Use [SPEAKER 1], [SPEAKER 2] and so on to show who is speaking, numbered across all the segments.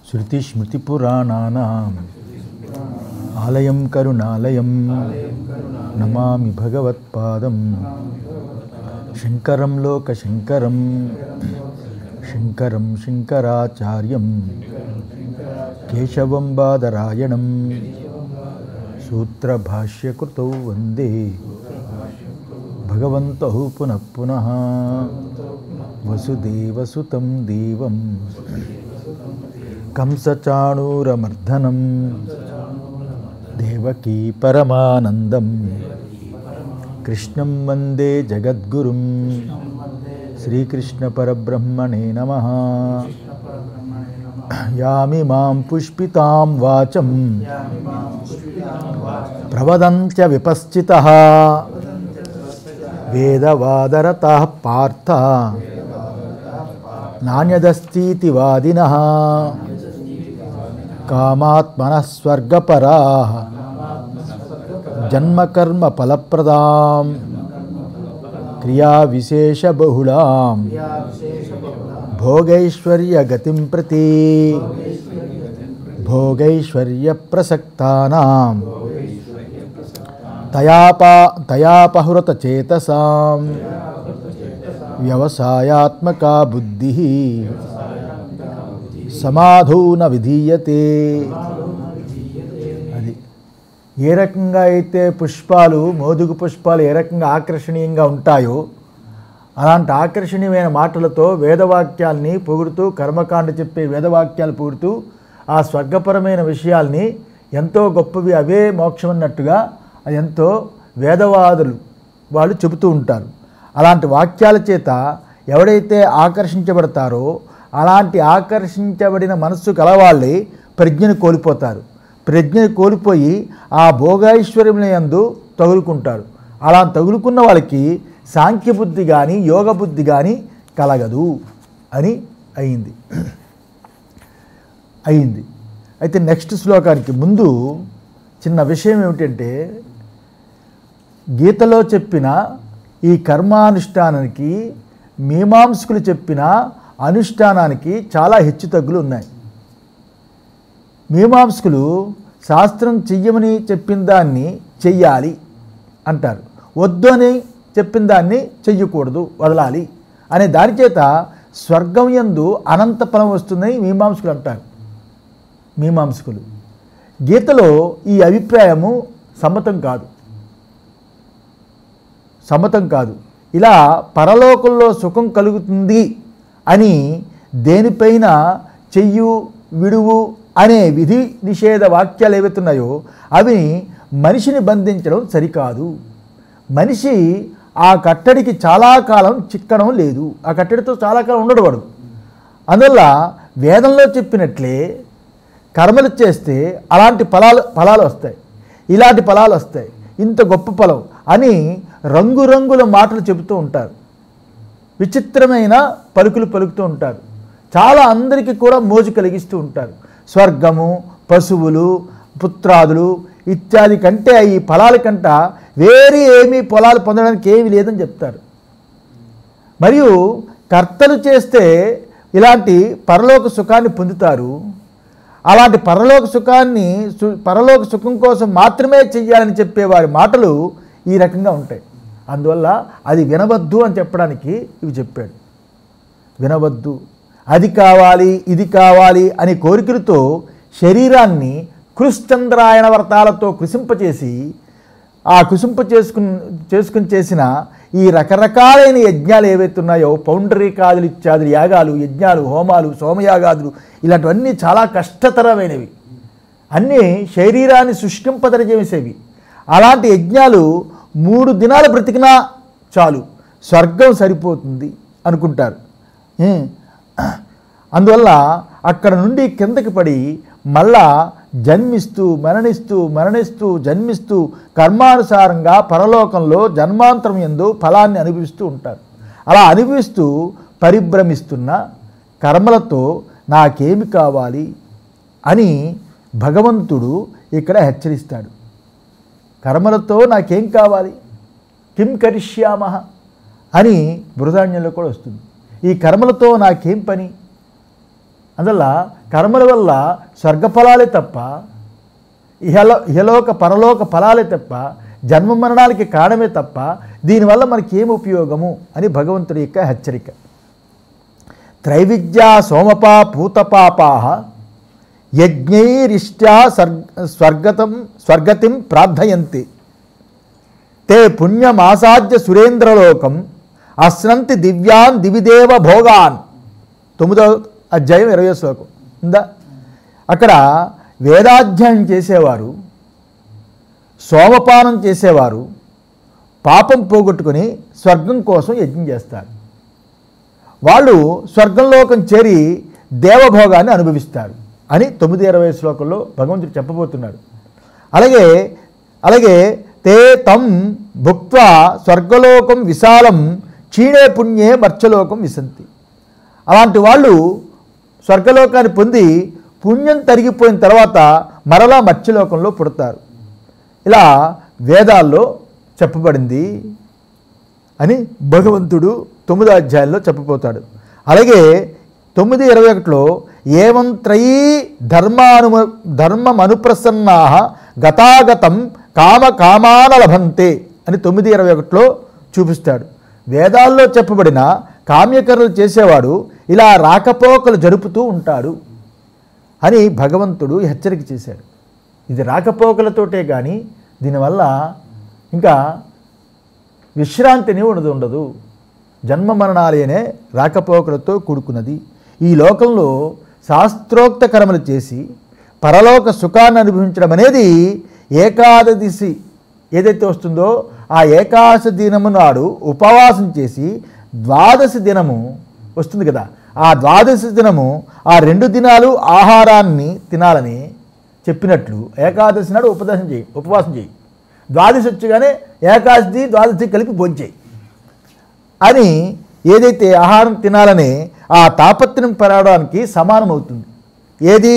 [SPEAKER 1] శృతిస్మృతిపురాణానాం ఆలయం కరుణాలయం నమామి భగవత్పాదం శంకరం లోకశంకరం శంకరం శంకరాచార్యం కేశవం బాదరాయణం సూత్రభాష్యకృతౌ వందే భగవంతౌ పునః పునః వసుదేవసుతం దేవం కంసచాణూరమర్దనం దేవకీ పరమానందం కృష్ణం వందే జగద్గురుం శ్రీకృష్ణ పరబ్రహ్మణే నమః. యామిమాం పుష్పితాం వాచం ప్రవదంత్య విపశ్చితః వేదవాదరతః పార్థ నాణ్యదస్तीति వాదినః కామాత్మనః స్వర్గపరాః జన్మకర్మ ఫలప్రదాం క్రియా విశేష బహుళాం భోగైశ్వర్య గతిం ప్రతి భోగైశ్వర్య ప్రసక్తానాం తయాపహృత చేతసాం వ్యవసాయాత్మకా బుద్ధి సమాధౌ న విధీయతే. అది ఏ రకంగా అయితే పుష్పాలు, మోదుగు పుష్పాలు ఏ రకంగా ఆకర్షణీయంగా ఉంటాయో అలాంటి ఆకర్షణీయమైన మాటలతో వేదవాక్యాల్ని పొగుడుతూ, కర్మకాండ చెప్పే వేదవాక్యాలు పొగుడుతూ ఆ స్వర్గపరమైన విషయాల్ని ఎంతో గొప్పవి, అవే మోక్షం అన్నట్టుగా అది ఎంతో వేదవాదులు వాళ్ళు చెబుతూ ఉంటారు. అలాంటి వాక్యాల చేత ఎవడైతే ఆకర్షించబడతారో అలాంటి ఆకర్షించబడిన మనస్సు కలవాళ్ళే ప్రజ్ఞను కోల్పోతారు. ప్రజ్ఞను కోల్పోయి ఆ భోగైశ్వర్యములందు తగులుకుంటారు. అలా తగులుకున్న వాళ్ళకి సాంఖ్యబుద్ధి కానీ యోగ బుద్ధి కానీ కలగదు అని అయింది. అయితే నెక్స్ట్ శ్లోకానికి ముందు చిన్న విషయం ఏమిటంటే, గీతలో చెప్పిన ఈ కర్మానుష్ఠానానికి మీమాంసకులు చెప్పిన అనుష్ఠానానికి చాలా హెచ్చుతగ్గులు ఉన్నాయి. మీమాంసకులు శాస్త్రం చెయ్యమని చెప్పిన దాన్ని చెయ్యాలి అంటారు, వద్దు అని చెప్పిన దాన్ని చెయ్యకూడదు, వదలాలి అనే దాని చేత స్వర్గం యందు అనంత ఫలం వస్తుందని మీమాంసకులు అంటారు. మీమాంసకులు గీతలో ఈ అభిప్రాయము సమ్మతం కాదు. ఇలా పరలోకంలో సుఖం కలుగుతుంది అని దేనిపైన చెయ్యు విడువు అనే విధి నిషేధ వాక్యాలు ఏవైతున్నాయో అవి మనిషిని బంధించడం సరికాదు. మనిషి ఆ కట్టడికి చాలా కాలం చిక్కడం లేదు, ఆ కట్టడితో చాలా కాలం ఉండడు వాడు. అందువల్ల వేదంలో చెప్పినట్లే కర్మలు చేస్తే అలాంటి ఫలాలు వస్తాయి, ఇలాంటి ఫలాలు వస్తాయి, ఇంత గొప్ప ఫలం అని రంగురంగుల మాటలు చెబుతూ ఉంటారు, విచిత్రమైన పలుకులు పలుకుతూ ఉంటారు. చాలా అందరికీ కూడా మోజు కలిగిస్తూ ఉంటారు. స్వర్గము, పశువులు, పుత్రాదులు ఇత్యాది కంటే ఈ ఫలాల కంట వేరే ఏమీ ఫలాలు పొందడానికి ఏమీ లేదని చెప్తారు. మరియు కర్తలు చేస్తే ఇలాంటి పరలోక సుఖాన్ని పొందుతారు. అలాంటి పరలోక సుఖం కోసం మాత్రమే చెయ్యాలని చెప్పేవారి మాటలు ఈ రకంగా ఉంటాయి. అందువల్ల అది వినవద్దు అని చెప్పడానికి ఇవి చెప్పాడు. వినవద్దు, అది కావాలి ఇది కావాలి అని కోరికలతో శరీరాన్ని కృష్చంద్రాయణ వ్రతాలతో కృషింపచేసి ఆ చేసుకుని చేసిన ఈ రకరకాలైన యజ్ఞాలు ఏవైతే ఉన్నాయో, పౌండరీకాదులు ఇత్యాది యాగాలు, యజ్ఞాలు, హోమాలు, సోమయాగాదులు ఇలాంటివన్నీ చాలా కష్టతరమైనవి, అన్నీ శరీరాన్ని శుష్కింపదరచేసేవి. అలాంటి యజ్ఞాలు 3 దినాలు బ్రతికినా చాలు, స్వర్గం సరిపోతుంది అనుకుంటారు. అందువల్ల అక్కడ నుండి కిందకి పడి మళ్ళా జన్మిస్తూ జన్మిస్తూ కర్మానుసారంగా పరలోకంలో జన్మాంతరం యందు ఫలాన్ని అనుభవిస్తూ ఉంటారు. అలా అనుభవిస్తూ పరిభ్రమిస్తున్న కర్మలతో నాకేమి కావాలి అని భగవంతుడు ఇక్కడ హెచ్చరిస్తాడు. కర్మలతో నాకేం కావాలి, కిం కరిష్యామః అని బృహదారణ్యంలో కూడా వస్తుంది. ఈ కర్మలతో నాకేం పని అందువల్ల కర్మల వల్ల స్వర్గఫలాలే తప్ప ఇహలోక పరలోక ఫలాలే తప్ప జన్మ మరణాలకి కారణమే తప్ప దీనివల్ల మనకి ఏమి ఉపయోగము అని భగవంతుడి యొక్క హెచ్చరిక. త్రైవిద్యా సోమపా పూతపాపా యజ్ఞైరిష్ట్యా స్వర్గతిం ప్రార్థయంతి తే పుణ్యమాసాద్య సురేంద్రలోకం అశ్నంతి దివ్యాన్ దివిదేవ భోగాన్. 9వ అధ్యాయం 20వ శ్లోకం ఉందా? అక్కడ వేదాధ్యాయం చేసేవారు, సోమపానం చేసేవారు పాపం పోగొట్టుకొని స్వర్గం కోసం యజ్ఞం చేస్తారు. వాళ్ళు స్వర్గంలోకం చేరి దేవభోగాన్ని అనుభవిస్తారు అని 9:20 శ్లోకంలో భగవంతుడు చెప్పబోతున్నాడు. అలాగే తే తం భుక్త్వా స్వర్గలోకం విశాలం క్షీణే పుణ్యే మర్చలోకం విశంతి. అలాంటి వాళ్ళు స్వర్గలోకాన్ని పొంది పుణ్యం తరిగిపోయిన తర్వాత మరలా మత్స్యలోకంలో పుడతారు. ఇలా వేదాల్లో చెప్పబడింది అని భగవంతుడు 9వ అధ్యాయంలో చెప్పబోతాడు. అలాగే 9:21లో ఏవం త్రయీ ధర్మమనుప్రసన్నా గతాగతం కామాన లభంతే అని 9:21లో చూపిస్తాడు. వేదాల్లో చెప్పబడిన కామ్యకర్మలు చేసేవాడు ఇలా రాకపోకలు జరుపుతూ ఉంటాడు అని భగవంతుడు హెచ్చరిక చేశాడు. ఇది రాకపోకలతోటే కానీ దీనివల్ల ఇంకా విశ్రాంతిని ఉండదు. జన్మ మరణాలనే రాకపోకలతో కూడుకున్నది. ఈ లోకంలో శాస్త్రోక్త కర్మలు చేసి పరలోక సుఖాన్ని అనుభవించడం అనేది ఏకాదశి ఏదైతే వస్తుందో ఆ ఏకాదశి దినము నాడు ఉపవాసం చేసి ద్వాదశి దినము వస్తుంది కదా, ఆ ద్వాదశి దినము ఆ 2 దినాలు ఆహారాన్ని తినాలని చెప్పినట్లు ఏకాదశి నాడు ఉపవాసం చేయి, ద్వాదశి వచ్చగానే ఏకాదశి ద్వాదశి కలిపి భోంచేయి అని ఏదైతే ఆహారం తినాలని ఆ తాపత్రయం పెరగడానికి సమానమవుతుంది. ఏది?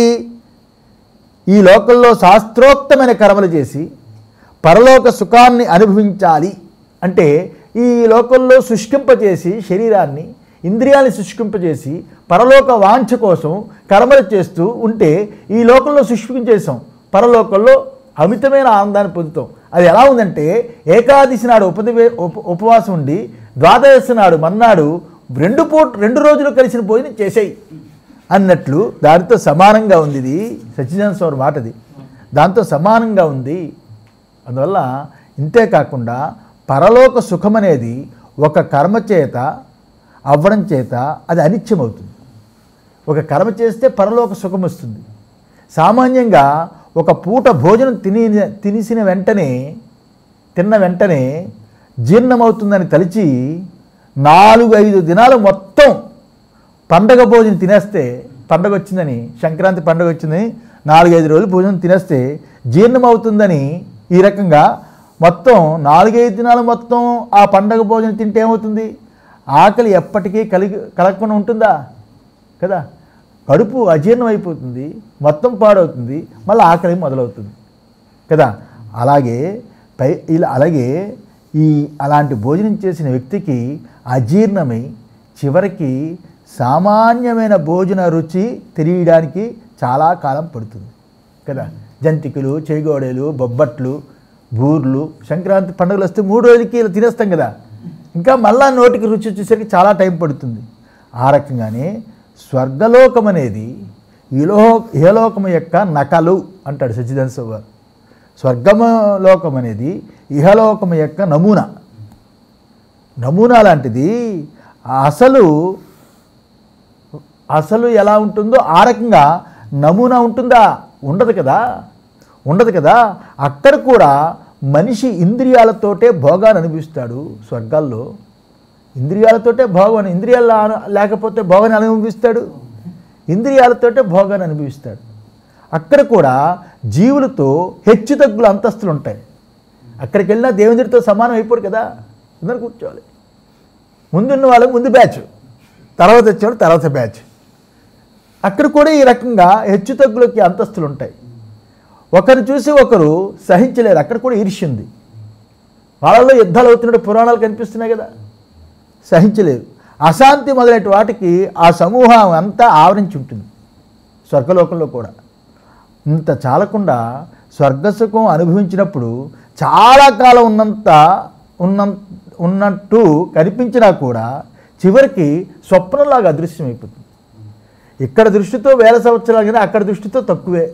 [SPEAKER 1] ఈ లోకంలో శాస్త్రోక్తమైన కర్మలు చేసి పరలోక సుఖాన్ని అనుభవించాలి అంటే ఈ లోకంలో శుష్కింపజేసి శరీరాన్ని ఇంద్రియాన్ని శుష్కింపజేసి పరలోక వాంఛ కోసం కర్మలు చేస్తూ ఉంటే ఈ లోకంలో శుష్కించేసాం, పరలోకంలో అమితమైన ఆనందాన్ని పొందుతాం. అది ఎలా ఉందంటే ఏకాదశి నాడు ఉపవాసం ఉండి ద్వాదశి నాడు మన్నాడు 2 రోజులు కలిసిన భోజనం చేసేయి అన్నట్లు దానితో సమానంగా ఉంది. ఇది సచ్చిదానంద స్వామి మాటది, దాంతో సమానంగా ఉంది. అందువల్ల ఇంతేకాకుండా పరలోక సుఖం అనేది ఒక కర్మ చేత అవ్వడం చేత అది అనిత్యమవుతుంది. ఒక కర్మ చేస్తే పరలోక సుఖం వస్తుంది. సామాన్యంగా ఒక పూట భోజనం తిన్న వెంటనే జీర్ణమవుతుందని తలిచి 4-5 దినాలు మొత్తం పండగ భోజనం తినేస్తే, పండగ వచ్చిందని సంక్రాంతి పండగ వచ్చిందని 4-5 రోజులు భోజనం తినేస్తే జీర్ణమవుతుందని ఈ రకంగా మొత్తం 4-5 దినాలు మొత్తం ఆ పండగ భోజనం తింటే ఏమవుతుంది? ఆకలి ఎప్పటికీ కలగకుండా ఉంటుందా కదా, కడుపు అజీర్ణం అయిపోతుంది, మొత్తం పాడవుతుంది, మళ్ళీ ఆకలి మొదలవుతుంది కదా. అలాగే అలాంటి భోజనం చేసిన వ్యక్తికి అజీర్ణమై చివరికి సామాన్యమైన భోజన రుచి తెలియడానికి చాలా కాలం పడుతుంది కదా. జంతికలు, చేగోడేలు, బొబ్బట్లు, బూర్లు సంక్రాంతి పండుగలు వస్తే 3 రోజులకి ఇలా తినేస్తాం కదా, ఇంకా మళ్ళా నోటికి రుచి వచ్చేసరికి చాలా టైం పడుతుంది. ఆ రకంగానే స్వర్గలోకం అనేది ఇహలోకం యొక్క నకలు అంటాడు సచ్చిదానంద స్వామి గారు. స్వర్గలోకం అనేది ఇహలోకం యొక్క నమూనా లాంటిది. అసలు ఎలా ఉంటుందో ఆ రకంగా నమూనా ఉంటుందా? ఉండదు కదా. అక్కడ కూడా మనిషి ఇంద్రియాలతోటే భోగాన్ని అనుభవిస్తాడు. స్వర్గాల్లో ఇంద్రియాలతోటే భోగాన్ని, ఇంద్రియాలు లేకపోతే భోగాన్ని అనుభవిస్తాడు, ఇంద్రియాలతోటే భోగాన్ని అనుభవిస్తాడు. అక్కడ కూడా జీవులతో హెచ్చు తగ్గుల అంతస్తులు ఉంటాయి. అక్కడికి వెళ్ళినా దేవేంద్రుడితో సమానం అయిపోడు కదా, అందరూ కూర్చోవాలి. ముందున్న వాళ్ళు ముందు బ్యాచ్, తర్వాత వచ్చేవాళ్ళు తర్వాత బ్యాచ్. అక్కడ కూడా ఈ రకంగా హెచ్చు తగ్గులకి అంతస్తులు ఉంటాయి. ఒకరు చూసి ఒకరు సహించలేరు. అక్కడ కూడా ఈర్ష్య ఉంది. వాళ్ళలో యుద్ధాలు అవుతున్నట్టు పురాణాలు కనిపిస్తున్నాయి కదా, సహించలేరు. అశాంతి మొదలైన వాటికి ఆ సమూహం అంతా ఆవరించి ఉంటుంది. స్వర్గలోకంలో కూడా. ఇంత చాలకుండా స్వర్గసుఖం అనుభవించినప్పుడు చాలా కాలం ఉన్నట్టు కనిపించినా కూడా చివరికి స్వప్నంలాగా అదృశ్యమైపోతుంది. ఇక్కడ దృష్టితో 1000 సంవత్సరాలు కానీ అక్కడ దృష్టితో తక్కువే,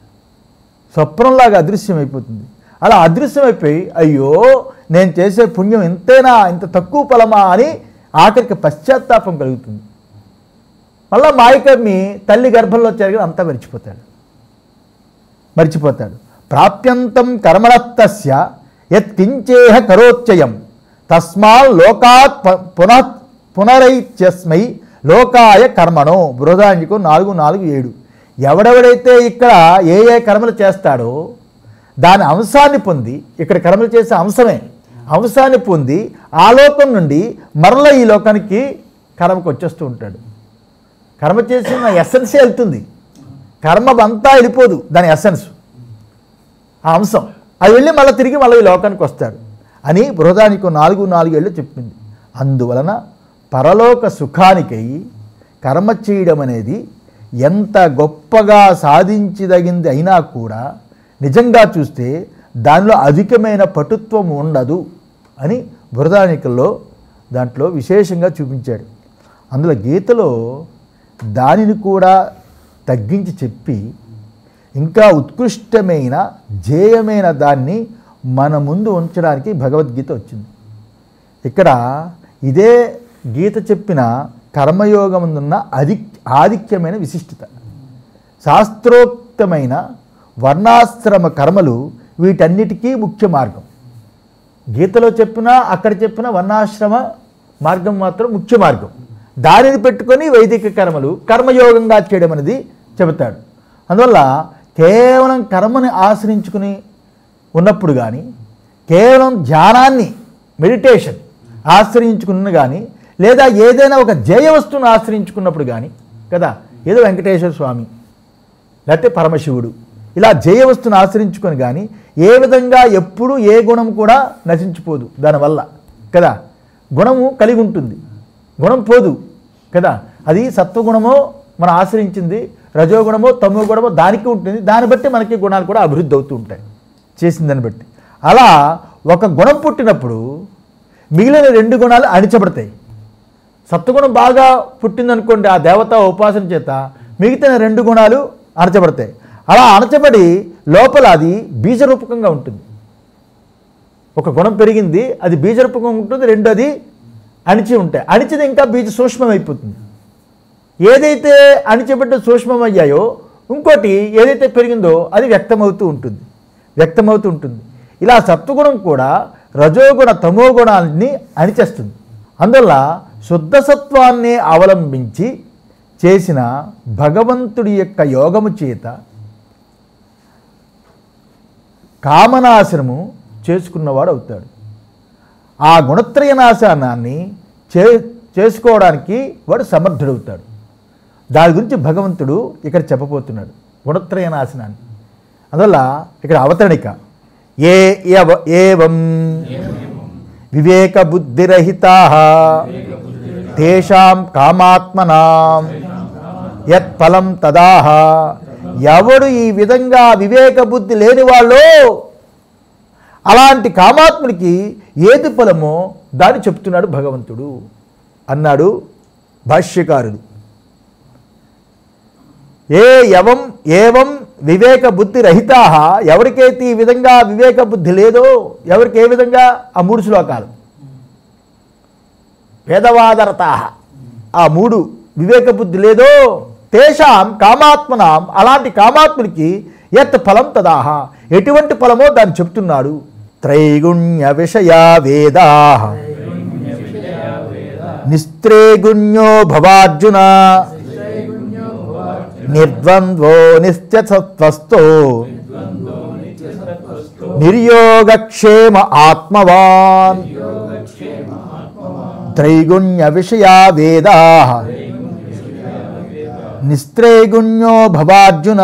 [SPEAKER 1] స్వప్నంలాగా అదృశ్యమైపోతుంది. అలా అదృశ్యమైపోయి అయ్యో నేను చేసే పుణ్యం ఇంతేనా, ఇంత తక్కువ ఫలమా అని ఆఖరికి పశ్చాత్తాపం కలుగుతుంది. మళ్ళా మాయకర్మి తల్లి గర్భంలో చేరగా అంతా మర్చిపోతాడు. ప్రాప్యంతం కర్మణస్తస్య యత్కించేహ కరోత్యయం తస్మాత్ లోకాత్ పునరైత్యస్మై లోకాయ కర్మణో. బృహదారణ్యకం 4:4-7. ఎవడెవడైతే ఇక్కడ ఏ కర్మలు చేస్తాడో దాని అంశాన్ని పొంది, ఇక్కడ కర్మలు చేసే అంశాన్ని పొంది ఆ లోకం నుండి మరలా ఈ లోకానికి కర్మకు వచ్చేస్తూ ఉంటాడు. కర్మ చేసిన ఎసెన్సే వెళ్తుంది, కర్మ అంతా వెళ్ళిపోదు, దాని ఎసెన్స్ ఆ అంశం అది వెళ్ళి మళ్ళీ తిరిగి ఈ లోకానికి వస్తాడు అని బృహదారణ్యకం 4:4 చెప్పింది. అందువలన పరలోక సుఖానికై కర్మ చేయడం అనేది ఎంత గొప్పగా సాధించదగింది అయినా కూడా నిజంగా చూస్తే దానిలో అధికమైన పటుత్వం ఉండదు అని బృహదారణ్యకంలో దాంట్లో విశేషంగా చూపించాడు. అందులో గీతలో దానిని కూడా తగ్గించి చెప్పి ఇంకా ఉత్కృష్టమైన జేయమైన దాన్ని మన ముందు ఉంచడానికి భగవద్గీత వచ్చింది. ఇక్కడ ఇదే గీత చెప్పిన కర్మయోగమున్న ఆధిక్యమైన విశిష్టత, శాస్త్రోక్తమైన వర్ణాశ్రమ కర్మలు వీటన్నిటికీ ముఖ్య మార్గం. గీతలో చెప్పిన అక్కడ చెప్పిన వర్ణాశ్రమ మార్గం మాత్రం ముఖ్య మార్గం. దానిని పెట్టుకొని వైదిక కర్మలు కర్మయోగంగా చేయడం అనేది చెబుతాడు. అందువల్ల కేవలం కర్మని ఆశ్రయించుకుని ఉన్నప్పుడు కానీ, కేవలం ధ్యానాన్ని మెడిటేషన్ ఆశ్రయించుకున్న కానీ, లేదా ఏదైనా ఒక జయ వస్తువును ఆశ్రయించుకున్నప్పుడు కానీ కదా, ఏదో వెంకటేశ్వర స్వామి లేకపోతే పరమశివుడు ఇలా జయ వస్తువును ఆశ్రయించుకొని కానీ ఏ విధంగా ఎప్పుడు ఏ గుణం కూడా నశించిపోదు దానివల్ల కదా. గుణము కలిగి ఉంటుంది, గుణం పోదు కదా. అది సత్వగుణమో మనం ఆశ్రయించింది, రజోగుణమో తమో గుణమో దానికి ఉంటుంది. దాన్ని బట్టి మనకి గుణాలు కూడా అభివృద్ధి అవుతూ ఉంటాయి చేసిందని బట్టి. అలా ఒక గుణం పుట్టినప్పుడు మిగిలిన 2 గుణాలు అణిచబడతాయి. సత్వగుణం బాగా పుట్టిందనుకోండి, ఆ దేవత ఉపాసన చేత మిగతా 2 గుణాలు అణచబడతాయి. అలా అణచబడి లోపల అది బీజరూపకంగా ఉంటుంది. ఒక గుణం పెరిగింది, అది బీజరూపకంగా ఉంటుంది, 2 అది అణిచి ఉంటాయి. అణిచిది ఇంకా బీజ సూక్ష్మమైపోతుంది. ఏదైతే అణిచబడ్డ సూక్ష్మమయ్యాయో ఇంకోటి ఏదైతే పెరిగిందో అది వ్యక్తమవుతూ ఉంటుంది. ఇలా సత్వగుణం కూడా రజోగుణ తమో గుణాన్ని అణిచేస్తుంది. అందువల్ల శుద్ధ సత్వాన్ని అవలంబించి చేసిన భగవంతుడి యొక్క యోగము చేత కామనాశనము చేసుకున్నవాడు అవుతాడు. ఆ గుణత్రయ నాశనాన్ని చేసుకోవడానికి వాడు సమర్థుడవుతాడు. దాని గురించి భగవంతుడు ఇక్కడ చెప్పబోతున్నాడు, గుణత్రయ నాశనాన్ని. అందువల్ల ఇక్కడ అవతరణిక ఏవం వివేక బుద్ధిరహితాః తేషాం కామాత్మనాం యత్ ఫలం తదాహ. ఎవడు ఈ విధంగా వివేక బుద్ధి లేని వాళ్ళు అలాంటి కామాత్ముడికి ఏది ఫలమో దాన్ని చెప్తున్నాడు భగవంతుడు అన్నాడు భాష్యకారుడు. ఏవం వివేక బుద్ధి రహితాః, ఎవరికైతే ఈ విధంగా వివేక బుద్ధి లేదో, ఎవరికి ఏ విధంగా ఆ 3 శ్లోకాలు వేదవాదరతాః, ఆ 3 వివేక బుద్ధి లేదో తేషాం కామాత్మనాం, అలాంటి కామాత్ముడికి యత్ ఫలం తదాహ, ఎటువంటి ఫలమో దాన్ని చెప్తున్నాడు. త్రైగుణ్య విషయా వేదాః నిస్త్రైగుణ్యో భవార్జున నిర్ద్వంద్వో నిత్యసత్వస్థో నిర్యోగక్షేమ ఆత్మవాన్. త్రైగుణ్య విషయా వేదాః నిస్త్రైగుణ్యో భవార్జున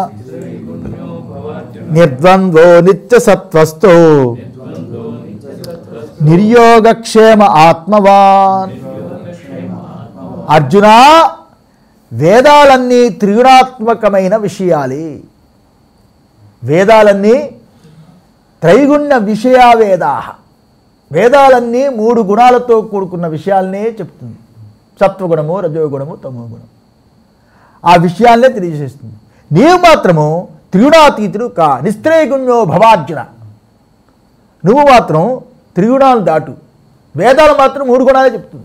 [SPEAKER 1] నిర్ద్వంద్వో నిత్యసత్వస్థో నిర్యోగక్షేమ ఆత్మవాన్. అర్జున, వేదాలన్నీ త్రిగుణాత్మకమైన విషయాలే. వేదాలన్నీ త్రైగుణ్య విషయా వేదా. వేదాలన్నీ 3 గుణాలతో కూడుకున్న విషయాలనే చెప్తుంది. సత్వగుణము, రజోగుణము, తమోగుణం. ఆ విషయాలనే తెలియజేస్తుంది. నీవు మాత్రము త్రిగుణాతీతుడు కా, నిస్త్రైగుణ్యో భవార్జున. నువ్వు మాత్రం త్రిగుణాలు దాటు. వేదాలు మాత్రం 3 గుణాలే చెప్తుంది.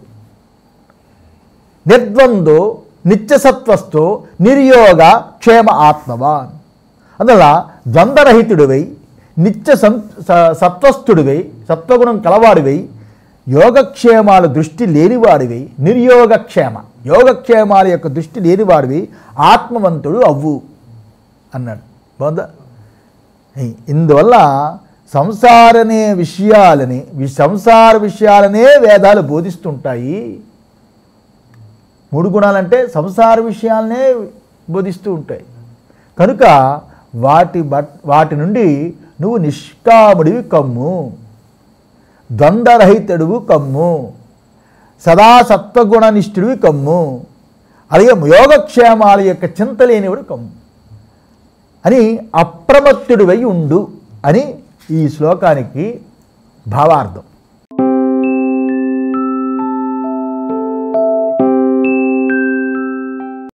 [SPEAKER 1] నిర్ద్వందో నిత్యసత్వస్థో నిర్యోగ క్షేమ ఆత్మవాన్. అందువల్ల ద్వంద్వరహితుడివై, నిత్య సత్వస్థుడివై, సత్వగుణం కలవాడివై, యోగక్షేమాల దృష్టి లేనివాడివై, నిర్యోగక్షేమ యోగక్షేమాల యొక్క దృష్టి లేనివాడివి ఆత్మవంతుడు అవ్వు అన్నాడు. బాగుందా? ఇందువల్ల సంసార విషయాలనే వేదాలు బోధిస్తుంటాయి. 3 గుణాలంటే సంసార విషయాలనే బోధిస్తూ ఉంటాయి. కనుక వాటి నుండి నువ్వు నిష్కాముడివి కమ్ము, ద్వంద్వరహితుడివి కమ్ము, సదా సత్వగుణనిష్ఠుడివి కమ్ము, అలాగే యోగక్షేమాల యొక్క చింత లేనివాడు కమ్ము అని అప్రమత్తుడివై ఉండు అని ఈ శ్లోకానికి భావార్థం.